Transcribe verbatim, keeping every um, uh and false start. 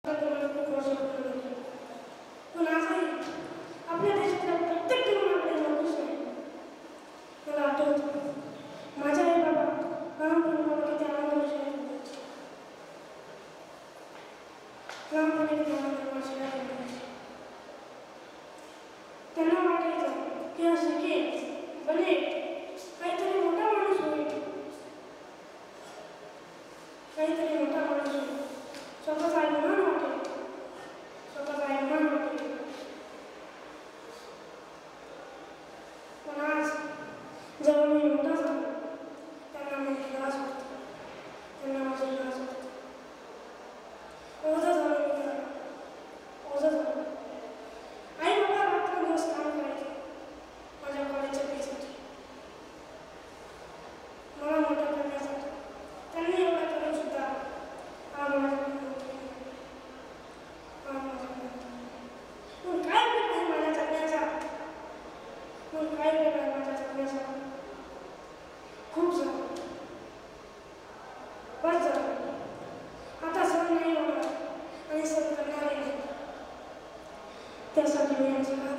पण आजही आपल्या देशातल्या प्रत्येक तरुणाकडे नोकरीच नाही. मला आठवतं माझे आई बाबा लहानपणी मला किती आनंदाने शाळेत घालायचे. लहानपणी किती आनंदाने मला शाळेत घालायचे. त्यांना वाटायचं की हा शिकेल, बनेल, काहीतरी मोठा माणूस होईल, काहीतरी मोठा माणूस होईल, स्वतःचा अभिमान वाटेल, स्वतःचा अभिमान वाटेल. पण आज जेव्हा मी मोठा झालो त्यांना माझी लाज वाटते, त्यांना माझी लाज वाटते. ओझं झालं मी त्याला, ओझं झालं. आई बाबा रात्रंदिवस काम करायचे माझ्या कॉलेजच्या फीसाठी, मला मोठं करण्यासाठी. त्यांनी एवढं करून सुद्धा आज माझ्याकडे नोकरी नाही, आज माझ्याकडे नोकरी नाही. मग काय उपयोग आहे माझ्या जगण्याचा? मग काय उपयोग आहे माझ्या जगण्याचा? खूप झालं, बस झालं. आता सहन नाही होणार आणि सहन करणारही नाही. त्यासाठी मी यांची